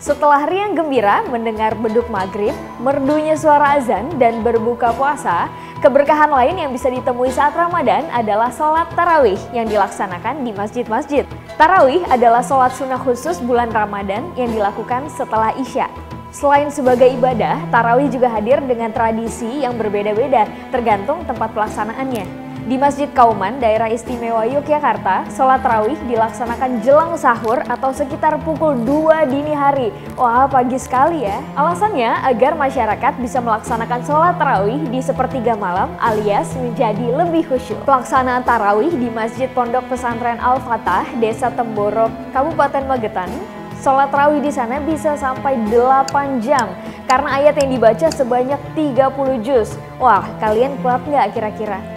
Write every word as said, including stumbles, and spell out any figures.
Setelah riang gembira mendengar beduk maghrib, merdunya suara azan, dan berbuka puasa, keberkahan lain yang bisa ditemui saat Ramadan adalah sholat tarawih yang dilaksanakan di masjid-masjid. Tarawih adalah sholat sunnah khusus bulan Ramadan yang dilakukan setelah Isya. Selain sebagai ibadah, tarawih juga hadir dengan tradisi yang berbeda-beda tergantung tempat pelaksanaannya. Di Masjid Kauman, Daerah Istimewa Yogyakarta, sholat tarawih dilaksanakan jelang sahur atau sekitar pukul dua dini hari. Wah, pagi sekali ya. Alasannya agar masyarakat bisa melaksanakan sholat tarawih di sepertiga malam alias menjadi lebih khusyuk. Pelaksanaan tarawih di Masjid Pondok Pesantren Al-Fatah, Desa Temborok, Kabupaten Magetan, sholat tarawih di sana bisa sampai delapan jam karena ayat yang dibaca sebanyak tiga puluh juz. Wah, kalian kuat nggak kira-kira?